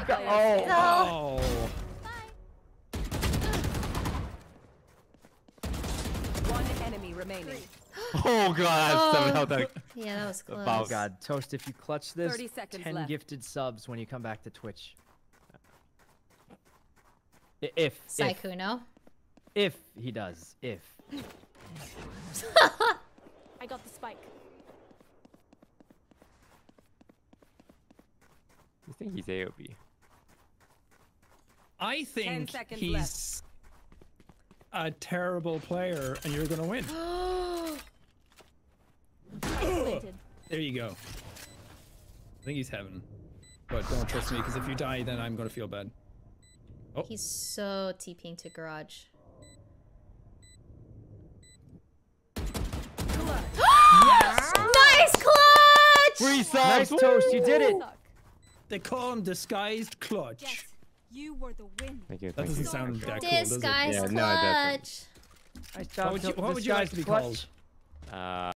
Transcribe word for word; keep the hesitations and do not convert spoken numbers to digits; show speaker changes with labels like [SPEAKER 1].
[SPEAKER 1] Oh, God. Oh.
[SPEAKER 2] Oh.
[SPEAKER 3] One enemy remaining.
[SPEAKER 4] Oh god,
[SPEAKER 5] Oh.
[SPEAKER 4] seven health. That...
[SPEAKER 5] Yeah, that was close.
[SPEAKER 4] About
[SPEAKER 1] Oh God, Toast, if you clutch this,
[SPEAKER 3] thirty seconds
[SPEAKER 1] ten
[SPEAKER 3] left.
[SPEAKER 1] gifted subs when you come back to Twitch. I- If, if,
[SPEAKER 5] Sykkuno.
[SPEAKER 1] if he does, if.
[SPEAKER 6] I got the spike.
[SPEAKER 4] I think he's A O B.
[SPEAKER 2] I think
[SPEAKER 3] seconds
[SPEAKER 2] he's a terrible player, and you're gonna win.
[SPEAKER 6] Planted.
[SPEAKER 2] There you go. I think he's heaven, but don't trust me because if you die, then I'm gonna feel bad. Oh.
[SPEAKER 5] He's so TPing to garage.
[SPEAKER 2] Yes!
[SPEAKER 5] Nice clutch!
[SPEAKER 4] Free subs!
[SPEAKER 1] Nice, Toast, you did it!
[SPEAKER 6] Suck.
[SPEAKER 2] They call him disguised clutch.
[SPEAKER 6] Yes, you were the win.
[SPEAKER 4] Thank you.
[SPEAKER 2] That
[SPEAKER 4] Thank
[SPEAKER 2] doesn't
[SPEAKER 4] you.
[SPEAKER 2] sound that cool,
[SPEAKER 5] This
[SPEAKER 2] does it?
[SPEAKER 5] guy's
[SPEAKER 4] Yeah, no, it doesn't.
[SPEAKER 5] clutch.
[SPEAKER 1] Nice job,
[SPEAKER 2] What would you-
[SPEAKER 1] Toast.
[SPEAKER 2] what would
[SPEAKER 1] This
[SPEAKER 2] you like
[SPEAKER 1] guy's
[SPEAKER 2] to be
[SPEAKER 1] clutch.
[SPEAKER 2] called?
[SPEAKER 4] Uh,